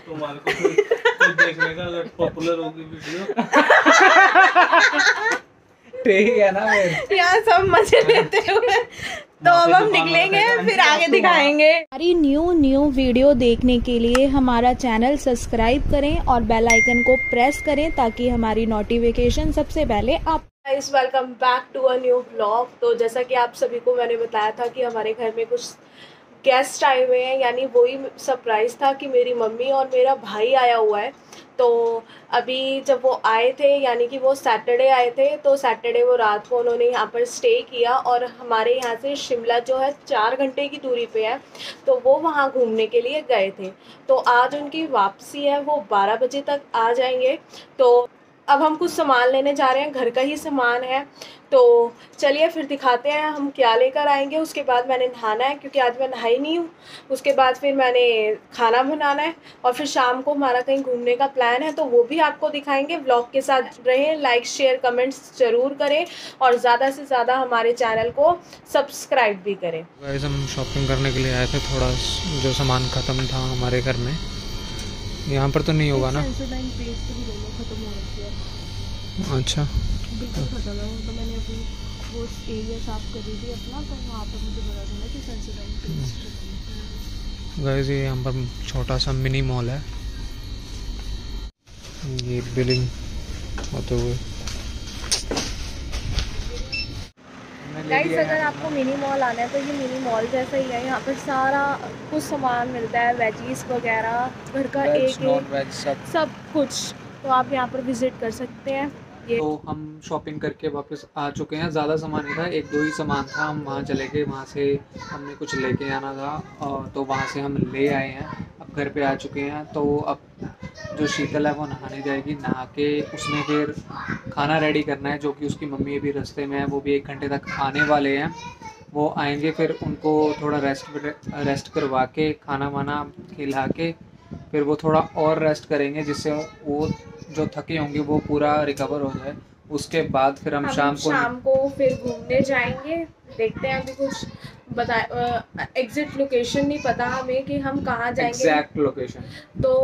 तुम्हारे को देखने का अगर पॉपुलर होगी वीडियो। ठीक है ना फिर यहाँ सब मजे लेते हुए तो अब हम निकलेंगे, फिर आगे दिखाएंगे। हमारी न्यू वीडियो देखने के लिए हमारा चैनल सब्सक्राइब करें और बेल आइकन को प्रेस करें ताकि हमारी नोटिफिकेशन सबसे पहले आप। Guys welcome back to a new vlog. तो जैसा कि आप सभी को मैंने बताया था कि हमारे घर में कुछ गेस्ट आए हुए हैं, यानी वही सरप्राइज़ था कि मेरी मम्मी और मेरा भाई आया हुआ है। तो अभी जब वो आए थे, यानी कि वो सैटरडे आए थे, तो सैटरडे वो रात को उन्होंने यहाँ पर स्टे किया और हमारे यहाँ से शिमला जो है 4 घंटे की दूरी पे है, तो वो वहाँ घूमने के लिए गए थे। तो आज उनकी वापसी है, वो 12 बजे तक आ जाएंगे। तो अब हम कुछ सामान लेने जा रहे हैं, घर का ही सामान है। तो चलिए फिर दिखाते हैं हम क्या लेकर आएंगे। उसके बाद मैंने नहाना है क्योंकि आज मैं नहाई नहीं हूँ। उसके बाद फिर मैंने खाना बनाना है और फिर शाम को हमारा कहीं घूमने का प्लान है, तो वो भी आपको दिखाएंगे। व्लॉग के साथ रहें, लाइक शेयर कमेंट्स ज़रूर करें और ज़्यादा से ज़्यादा हमारे चैनल को सब्सक्राइब भी करें। गाइस हम शॉपिंग करने के लिए आए थे, थोड़ा जो सामान ख़त्म था हमारे घर में। यहाँ पर तो नहीं होगा ना? अच्छा खत्म है तो मैंने अभी वो एरिया साफ कर दी थी अपना, तो वहाँ पर मुझे पता चला कि सेंसोडाइन पेस्ट। गाइस ये यहाँ पर छोटा सा मिनी मॉल है, ये बिलिंग होते हुए। गाइस अगर आपको मिनी मॉल आना है तो ये मिनी मॉल जैसा ही है। यहाँ पर सारा कुछ सामान मिलता है, वेजीज वगैरह, घर का एक सब कुछ। तो आप यहाँ पर विजिट कर सकते हैं। तो हम शॉपिंग करके वापस आ चुके हैं। ज़्यादा सामान नहीं था, 1-2 ही सामान था। हम वहाँ चले गए, वहाँ से हमने कुछ लेके आना था और तो वहाँ से हम ले आए हैं। अब घर पे आ चुके हैं। तो अब जो शीतल है वो नहाने जाएगी, नहा के उसने फिर खाना रेडी करना है, जो कि उसकी मम्मी अभी रास्ते में है, वो भी 1 घंटे तक आने वाले हैं। वो आएंगे, फिर उनको थोड़ा रेस्ट करवा के खाना वाना खिला के फिर वो थोड़ा और रेस्ट करेंगे, जिससे वो जो थके होंगे वो पूरा रिकवर हो जाए। उसके बाद फिर हम शाम को फिर घूमने जाएंगे। देखते हैं, अभी कुछ एग्जैक्ट लोकेशन नहीं पता हमें कि हम कहाँ जाएंगे। एग्जैक्ट लोकेशन तो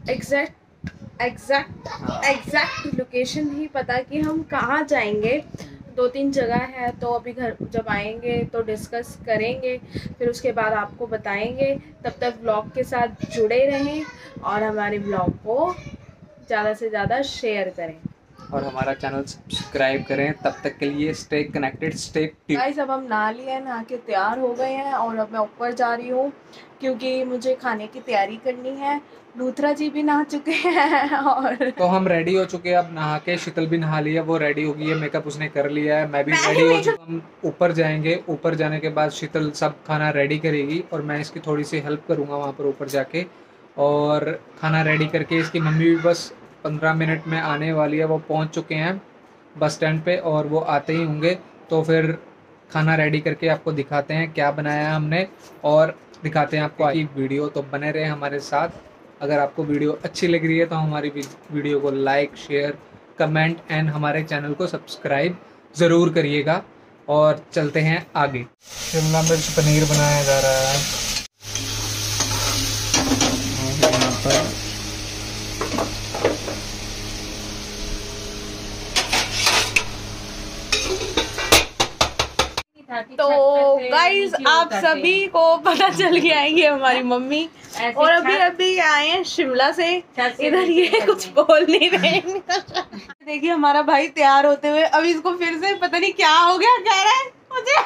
एग्जैक्ट लोकेशन नहीं पता कि हम कहाँ जाएंगे। 2-3 जगह है, तो अभी घर जब आएंगे तो डिस्कस करेंगे, फिर उसके बाद आपको बताएंगे। तब तक व्लॉग के साथ जुड़े रहें और हमारे व्लॉग को ज़्यादा से ज़्यादा शेयर करें और हमारा चैनल सब्सक्राइब करें। तब तक के लिए stay connected, stay tuned. Guys अब हम नहा लिए हैं, नहा के तैयार हो गए हैं और अब मैं ऊपर जा रही हूँ क्योंकि मुझे खाने की तैयारी करनी है। लूथरा जी भी नहा चुके हैं और तो हम रेडी हो चुके हैं। अब नहा के शीतल भी नहा लिया, वो रेडी हो गई है, मेकअप उसने कर लिया है, मैं भी रेडी हो चुका। हम ऊपर जाएंगे, ऊपर जाने के बाद शीतल सब खाना रेडी करेगी और मैं इसकी थोड़ी सी हेल्प करूँगा वहाँ पर ऊपर जाके। और खाना रेडी करके इसकी मम्मी भी बस 15 मिनट में आने वाली है। वो पहुँच चुके हैं बस स्टैंड पे और वो आते ही होंगे। तो फिर खाना रेडी करके आपको दिखाते हैं क्या बनाया है हमने और दिखाते हैं आपको आगे वीडियो। तो बने रहे हमारे साथ। अगर आपको वीडियो अच्छी लग रही है तो हमारी वीडियो को लाइक शेयर कमेंट एंड हमारे चैनल को सब्सक्राइब ज़रूर करिएगा। और चलते हैं आगे। शिमला मिर्च पनीर बनाया जा रहा है यहाँ पर। तो गाइस आप सभी को पता चल गया है ये हमारी मम्मी और अभी आए हैं शिमला से। इधर ये कुछ बोल नहीं रहे। देखिए हमारा भाई तैयार होते हुए, अभी इसको फिर से पता नहीं क्या हो गया, कह रहा है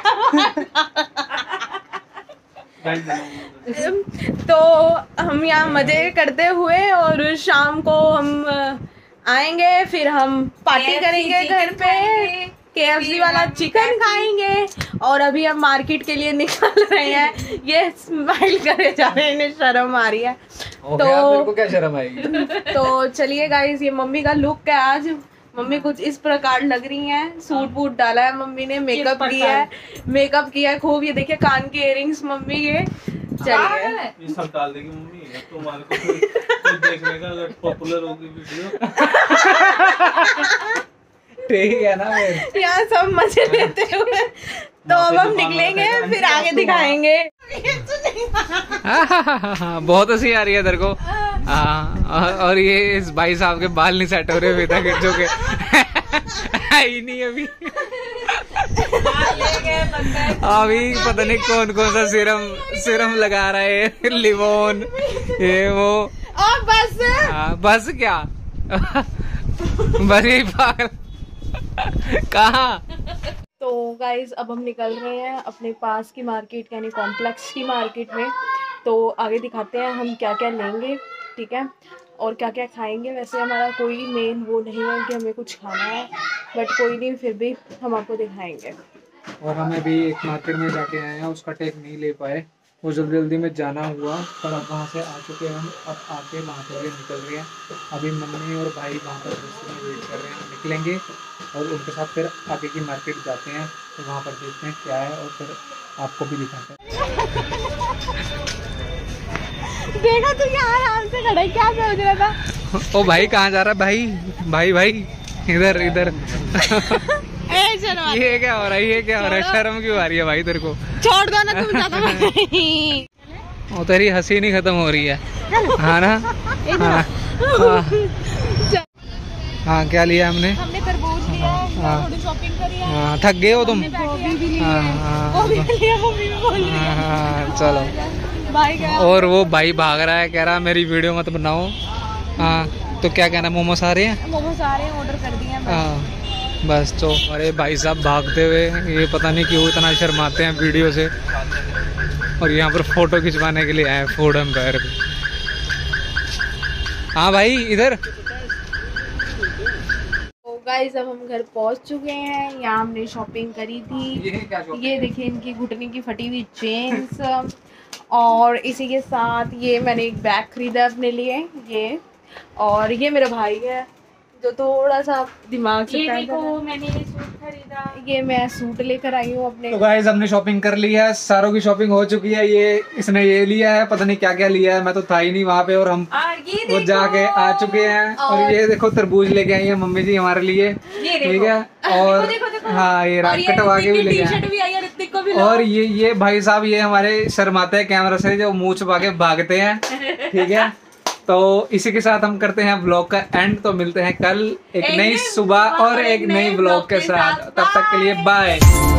मुझे। तो हम यहाँ मजे करते हुए और शाम को हम आएंगे, फिर हम पार्टी करेंगे घर पे, KFC वाला चिकन खाएंगे। और अभी हम मार्केट के लिए निकल रहे हैं। ये स्माइल करे जा रहे हैं, इन्हें शर्म आ रही है। तो मेरे को क्या शर्म आएगी। तो चलिए गाइस, ये मम्मी का लुक है आज। मम्मी कुछ इस प्रकार लग रही हैं। सूट बूट डाला है मम्मी ने, मेकअप किया है खूब। ये देखिए कान के इयररिंग्स मम्मी के। चलिए ये सब डाल देगी मम्मी, तुम्हारे को देखने का अगर पॉपुलर होगी वीडियो। ठीक है ना फिर। यहाँ सब मजे लेते हुए तो अब हम निकलेंगे, फिर आगे दिखाएंगे। बहुत हंसी आ रही है तेरे को। हाँ, और ये इस भाई साहब के बाल नहीं सेट हो रहे अभी तक, जो के ही नहीं अभी। अभी पता नहीं कौन कौन सा सिरम लगा रहा है, लिमोन ये वो। और बस बस क्या बस यही पागल कहाँ। तो गाइज अब हम निकल रहे हैं अपने पास की मार्केट यानी कॉम्प्लेक्स की मार्केट में। तो आगे दिखाते हैं हम क्या क्या लेंगे, ठीक है, और क्या क्या खाएंगे। वैसे हमारा कोई मेन वो नहीं है कि हमें कुछ खाना है, बट कोई नहीं, फिर भी हम आपको दिखाएंगे। और हमें भी एक मार्केट में जाके आए हैं, उसका टेक नहीं ले पाए, वो जल्दी में जाना हुआ, पर अब वहाँ से आ चुके हैं हम। अब आके वहाँ के लिए निकल रहे हैं। अभी मम्मी और भाई वहाँ पर वेट कर रहे हैं, हम निकलेंगे और उनके साथ फिर आगे की मार्केट जाते हैं। तो वहाँ पर देखते हैं क्या है और फिर आपको भी दिखाते हैं। देखा तू यहाँ आराम से खड़ा है, क्या सोच रहा था? ओ भाई कहाँ जा रहा है भाई? भाई भाई इधर इधर। ये क्या हो रहा है, ये क्या हो रहा है? शर्म क्यों आ रही है भाई तेरे को? छोड़ दो ना तुम ज्यादा। वो तेरी हंसी नहीं खत्म हो रही है। हाँ ना? हाँ क्या लिया हमने? हमने तरबूज लिया है, थोड़ी शॉपिंग करी है। हाँ थक गए हो तुम? गोभी भी ली है, गोभी भी लिया, मम्मी भी बोल रही है। हाँ चलो। भाई गया और वो भाई भाग रहा है, कह रहा मेरी वीडियो मत बनाओ। हाँ तो क्या कहना, मोमोस आ रहे हैं? मोमोस आ रहे हैं, ऑर्डर कर दिए हैं। हाँ बस। तो अरे भाई साहब भागते हुए, ये पता नहीं क्यों इतना शर्माते हैं वीडियो से, और यहाँ पर फोटो खिंचवाने के लिए आए फूड एम्पायर पे। हाँ भाई इधर। तो गाइस अब हम घर पहुंच चुके हैं। यहाँ हमने शॉपिंग करी थी। ये देखिए इनकी घुटने की फटी हुई चेन्स, और इसी के साथ ये मैंने एक बैग खरीदा अपने लिए, ये। और ये मेरा भाई है जो थोड़ा सा दिमाग से मैंने ये सूट खरीदा, ये मैं सूट लेकर आई हूँ अपने। तो गाइस हमने शॉपिंग कर ली है, सारों की शॉपिंग हो चुकी है। ये इसने ये लिया है, पता नहीं क्या क्या लिया है, मैं तो था ही नहीं वहाँ पे, और हम वो जाके आ चुके हैं। और ये देखो तरबूज लेके आई है मम्मी जी हमारे लिए, ठीक है। और देखो। हाँ ये कटवा के भी लेके आए। और ये भाई साहब ये हमारे शर्माते हैं कैमरा से, जो मुँह छुपा के भागते हैं, ठीक है। तो इसी के साथ हम करते हैं व्लॉग का एंड। तो मिलते हैं कल एक नई सुबह और एक नई व्लॉग के साथ। तब तक के लिए बाय।